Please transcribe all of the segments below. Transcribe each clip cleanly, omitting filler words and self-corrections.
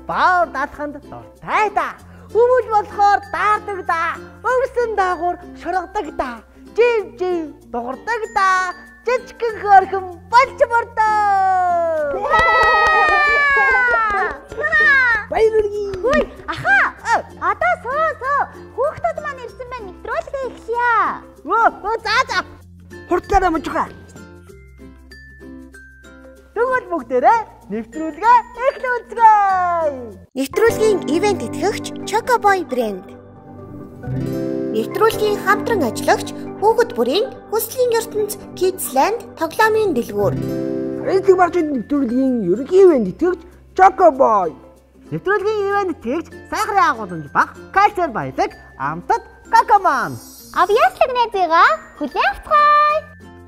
баавар даатаханд дуртай да. Өвөл болохоор даардаг да. Өвсөн даагуур шургадаг да. Жив дуурдаг да. Жижигхэн хөөрхөн болж мордоо. Баярлалаа. Хөөе, аха. Одоо соо. Хүүхдүүд маань ирсэн байна. Нэвтрүүлгээ эхлэе. За. Хурдлаараа мужихаа. Тэгвэл бүгдээрээ нэвтрүүлгээ эхлүүлцгээе. Нэвтрүүлгийн ивент итгэгч Chocoboy брэнд. Нэвтрүүлгийн хамтран ажиллагч хүүхэд бүрийн хүслийн ертөнц Kidsland тоглоомын дэлгүүр. Эцэг багшийн нэвтрүүлгийн ерөнхий ивент итгэгч Chocoboy. Нэвтрүүлгийн ивент итгэгч сайхрын агуулмж баг кальцер баялаг амтад Какаман. Aвьяаслаг найзыгаа хүлээн авцгаая.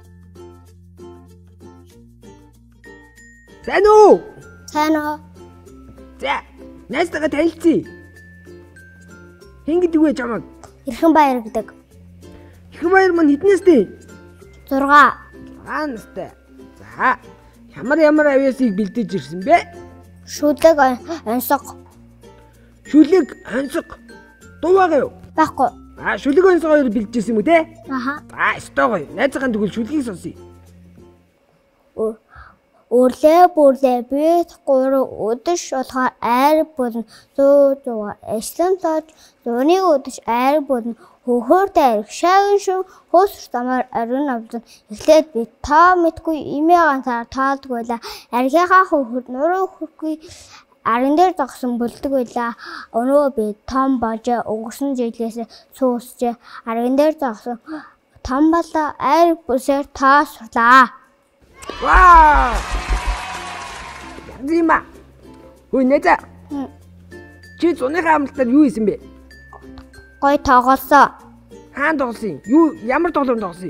Сайн уу? Сайн уу? За, найзтайгаа танилцъя. Хэн гэдэг вэ чамайг? Эрхэмбаяр гэдэг. Эрхэмбаяр маань хэдэн настай? 6. 6 настай. За, ямар авьяасыг бэлдэж ирсэн бэ? Шүлэг онцог. Шүлэг онцог. Дуу байгаа юу? Баггүй. Шүлэг онцог хоёр бэлдэжсэн юм үү те? Аха. Өстой гоё. Найзхан тэгвэл шүлгийг сонсъё. Өрлөө бид 3 өдөш болохоор айр болно 100 эслэн тооч 100-ыг өдөш айр болно хөхөр дайрах шаагин шүү хөөс замаар ариун авдан эхлээд би таа мэдгүй имээ ганцаар таалдаг байла аргийнхаа хөхөр нуруу хөргүй арын дээр зогсон бүлдэг байла өнөө би том божоо өнгөрсөн жилээс суусчээ арын дээр зогсон том бала айр бүсээр таасрлаа. Вау! Зима. Хөөе нэза. Чи зуныхаа амлалтаар юу хийсэн бэ? Гой тоглосон. Хаан тоглосон? Юу ямар тоглоом тоглосон?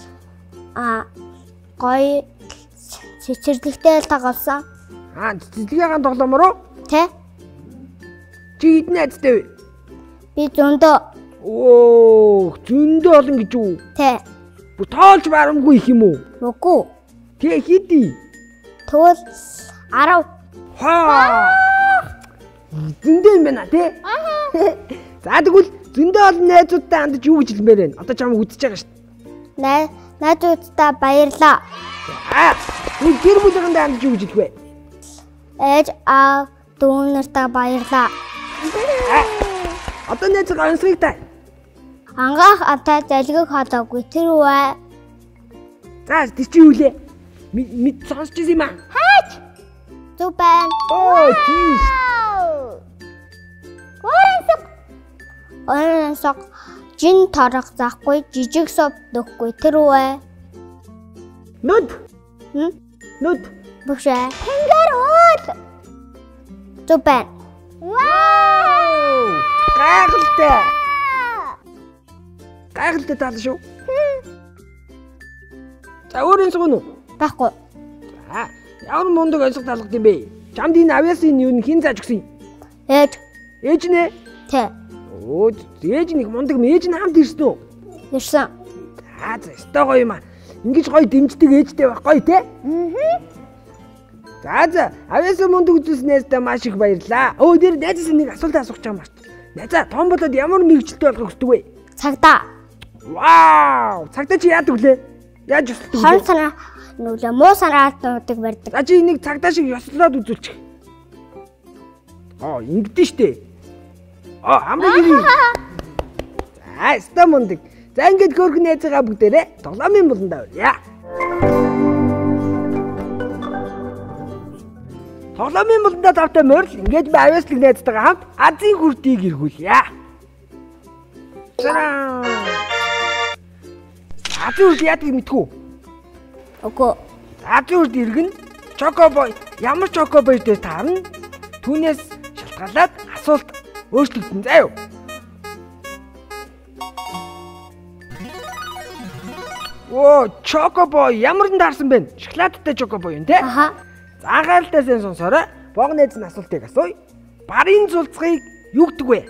Гой цэцэрлэгтэй тоглосон. Цэцэрлэгийн тоглоомор уу? Тэ? Чи хэдэн найзтай вэ? Би зөндөө. Зөндөө олон гэж үү? Тэ. Тоолж барамгүй их юм уу? Үгүй. Тэ хэдий? Тэгвэл 10. Зөндөө юм байна тий? За тэгвэл зөндөө олон найзуудтай хандаж юу гэж хэлмээр байна? Одоо чамайг үзэж байгаа шүү дээ. Найзуудтай баярлаа. Үгүй гэр бүлийнхэндээ хандаж юу гэж хэлэх вэ? Ээж аав дүү нартай баярлаа. Одоо найзыг онцгой та. Ангаах атаа залгиг хоолоогүй тэр үү? За тэр чи юу лээ? Мэд сонсч юм аа. Хаач? Зүг байна. Тийш. Оронсог жин торох захгүй жижиг сов дөхгүй тэр үү? Нүд. Нүд. Бүшээ. Тэнгэр уул. Зүг байна. Вау! Гайхалтай таал шүү. За өөр онцгой нү? Баггүй. Ямар мундаг онцгой таалгад юм бэ? Чамд энэ авьяасын юу хэн зааж өгсөн юм? Ээж. Ээж нэ? Тэ. Ээж нэг мундаг ээж нь хамт ирсэн үү? Ирсэн. За өстой гоё юм аа. Ингиж гоё дэмждэг ээжтэй байх гоё те? За авьяасын мундаг үзүүлсэн найздаа маш их баярлаа. Тэр найзаас нэг асуулт асуух гэж байгаа юм байна. Найзаа том болоод ямар мэргэжилтэй болох хүсдэг вэ? Цагдаа. Вау! Цагдаа чи яадаг вүлээ? Яаж ёслдог вэ? Хон санаа нүлээ муу санаатуудыг барьдаг. За чи нэг цагдаа шиг ёслоод үзүүлчих. Ингэдэж штэ. Хамгийн гэрээ. За, өстой мундаг. За ингээд хөөрхөн найзгаа бүгдээрээ тоглоомын буланда авъя. Тоглоомын буланда тавтай морил ингээд би авьяаслаг найзтайгаа хамт Азийн хүртийг эргүүлье. Зараа. Азийн хүрт яадаг мэдхүү? Үгүй. Азийн хүрт иргэн Chocoboy ямар Chocoboy дээр таарна? Түүнээс шалтгаалаад асуулт өөрчлөгдөн заа юу? Chocoboy ямар н таарсан бэ? Шоколадтай Chocoboy юм те? Аха. За анхааралтай сайн сонсоорой. Бог найз нь асуултыг асууя. Барын цулцгыг юу гэдэг вэ?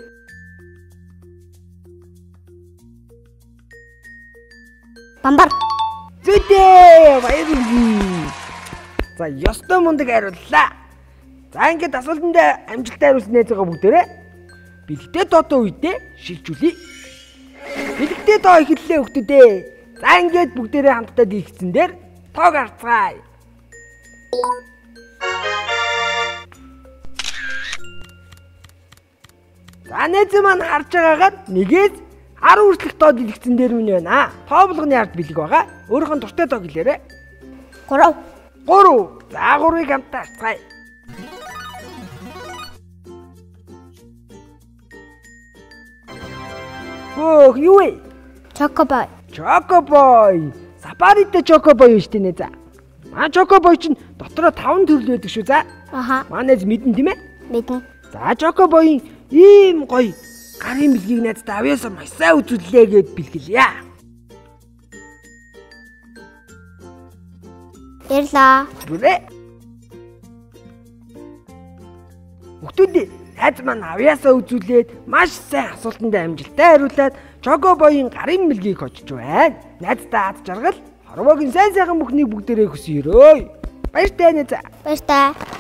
Бамбар. Зүйтэй баярлалаа. За ёстой мундаг хариуллаа. За ингээд асуултанд амжилттай хариулсан найзгаа бүгдээрээ бэлэгдээ доотоо үедээ шилжүүлье. Бэлэгдээ доо эхэллээ хүүхдүүдээ. За ингээд бүгдээрээ хамтдаа дийлгэсэн дээр тоог харцгаая. За найз маань харж байгаагаар 1-ээс 10 хүртэлх доо дийлгэсэн дээр минь байна. Тоо болгоны ард бэлэг байгаа. Өөрөөх нь дуртай доо гэлээрэй. 3. 3. За 3-ыг хамтдаа харцгаая. Оо, юу вэ? Чокобой. Чокобой. Сапарите чокобой шүү дээ нэ за. Маа чокобой чинь дотроо 5 төрөл байдаг шүү за. Аха. Манайз мэдэн тийм ээ? Мэднэ. За чокобойн ийм гоё гарын бэлгийг найздаа авьяасаа маш сайн үзүүллээ гэд бэлгэлье. Баярлаа. Бүрээ. Хүүхдүүд найз маань авьяасаа үзүүлээд маш сайн асуултанд амжилттай хариулаад чокобойн гарын бэлгийг хочж байна. Найздаа ад жаргал хорвоогийн сайн сайхан бүхнийг бүгдээрээ хүсье өрөө. Баяртай найзаа. Баяртай.